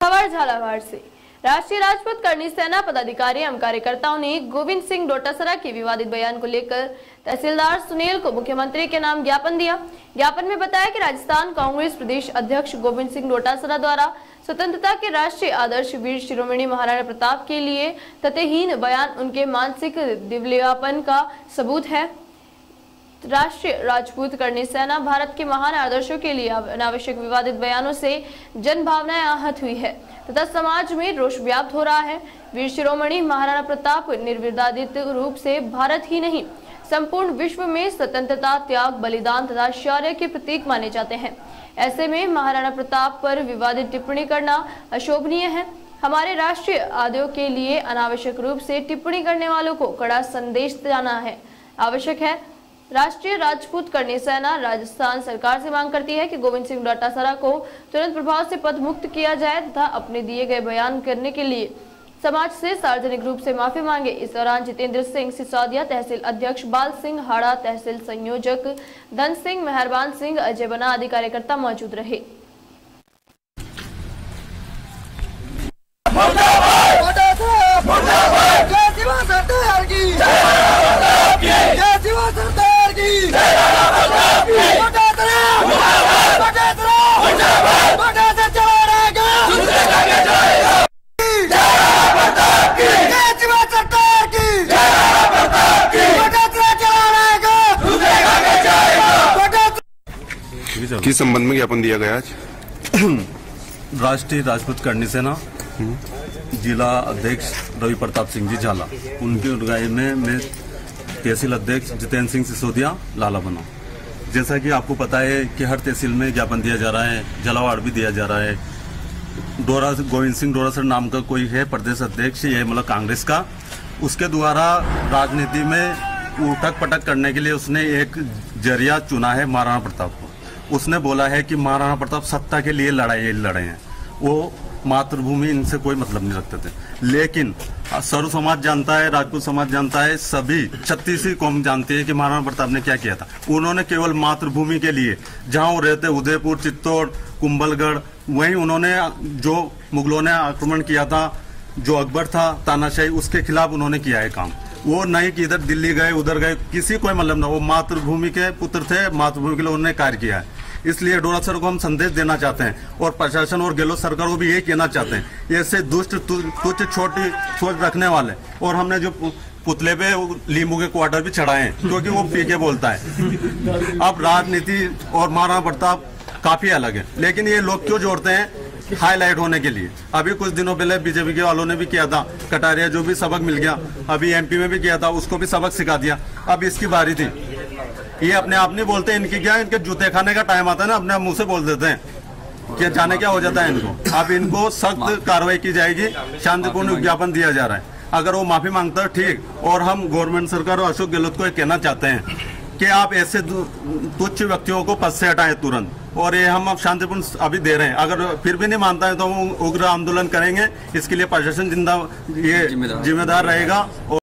खबर झालावाड़ से। राष्ट्रीय राजपूत करनी सेना पदाधिकारी एवं कार्यकर्ताओं ने गोविंद सिंह डोटासरा के विवादित बयान को लेकर तहसीलदार सुनील को मुख्यमंत्री के नाम ज्ञापन दिया। ज्ञापन में बताया कि राजस्थान कांग्रेस प्रदेश अध्यक्ष गोविंद सिंह डोटासरा द्वारा स्वतंत्रता के राष्ट्रीय आदर्श वीर शिरोमणि महाराणा प्रताप के लिए तथ्यहीन बयान उनके मानसिक दिवालियापन का सबूत है। राष्ट्रीय राजपूत करनी सेना भारत के महान आदर्शों के लिए अनावश्यक विवादित बयानों से जन भावनाएं आहत हुई है तथा समाज में रोष व्याप्त हो रहा है। वीर शिरोमणि महाराणा प्रताप निर्विवादित रूप से भारत ही नहीं संपूर्ण विश्व में स्वतंत्रता, त्याग, बलिदान तथा शौर्य के प्रतीक माने जाते हैं। ऐसे में महाराणा प्रताप पर विवादित टिप्पणी करना अशोभनीय है। हमारे राष्ट्रीय आदर्शों के लिए अनावश्यक रूप से टिप्पणी करने वालों को कड़ा संदेश देना है आवश्यक है। राष्ट्रीय राजपूत करनी सेना राजस्थान सरकार से मांग करती है कि गोविंद सिंह डोटासरा को तुरंत प्रभाव से पद मुक्त किया जाए तथा अपने दिए गए बयान करने के लिए समाज से सार्वजनिक रूप से माफी मांगे। इस दौरान जितेंद्र सिंह सिसोदिया, तहसील अध्यक्ष बाल सिंह हाड़ा, तहसील संयोजक धन सिंह, मेहरबान सिंह, अजय बना आदि कार्यकर्ता मौजूद रहे। किस संबंध में ज्ञापन दिया गया आज? राष्ट्रीय राजपूत करनी सेना जिला अध्यक्ष रवि प्रताप सिंह जी झाला, उनकी अगुवाई में मैं तहसील अध्यक्ष जितेंद्र सिंह सिसोदिया लाला बना। जैसा कि आपको पता है कि हर तहसील में ज्ञापन दिया जा रहा है, झालावाड़ भी दिया जा रहा है। गोविंद सिंह डोटासरा नाम का कोई है प्रदेश अध्यक्ष, ये मतलब कांग्रेस का, उसके द्वारा राजनीति में उठक पटक करने के लिए उसने एक जरिया चुना है महाराणा प्रताप को। उसने बोला है कि महाराणा प्रताप सत्ता के लिए लड़े हैं, वो मातृभूमि इनसे कोई मतलब नहीं रखते थे। लेकिन सर्व समाज जानता है, राजपूत समाज जानता है, सभी 36 कौम जानती है कि महाराणा प्रताप ने क्या किया था। उन्होंने केवल मातृभूमि के लिए, जहां वो रहते उदयपुर, चित्तौड़, कुंभलगढ़, वहीं उन्होंने जो मुगलों ने आक्रमण किया था, जो अकबर था तानाशाही, उसके खिलाफ उन्होंने किया है काम। वो नहीं कि इधर दिल्ली गए उधर गए, किसी कोई मतलब ना, वो मातृभूमि के पुत्र थे, मातृभूमि के लिए उन्होंने कार्य किया है। इसलिए डोटासरा को हम संदेश देना चाहते हैं और प्रशासन और गहलोत सरकार को भी यही कहना चाहते हैं, ऐसे दुष्ट तुच्छ छोटी सोच रखने वाले, और हमने जो पुतले पे लींबू के क्वार्टर भी चढ़ाए हैं क्योंकि वो पी के बोलता है। अब राजनीति और महाराणा प्रताप काफी अलग है, लेकिन ये लोग क्यों जोड़ते हैं? हाईलाइट होने के लिए। अभी कुछ दिनों पहले बीजेपी के वालों ने भी किया था, कटारिया जो भी सबक मिल गया, अभी एमपी में भी किया था, उसको भी सबक सिखा दिया। अब इसकी बारी थी। ये अपने आप नहीं बोलते, इनकी क्या, इनके जूते खाने का टाइम आता है ना, अपने मुंह से बोल देते हैं कि जाने क्या हो जाता है इनको। अब इनको सख्त कार्रवाई की जाएगी, शांतिपूर्ण ज्ञापन दिया जा रहा है। अगर वो माफी मांगता है ठीक, और हम गवर्नमेंट सरकार और अशोक गहलोत को कहना चाहते हैं कि आप ऐसे तुच्छ व्यक्तियों को पद से हटाएं तुरंत, और ये हम अब शांतिपूर्ण अभी दे रहे हैं। अगर फिर भी नहीं मानता है तो हम उग्र आंदोलन करेंगे। इसके लिए प्रशासन जिम्मेदार रहेगा।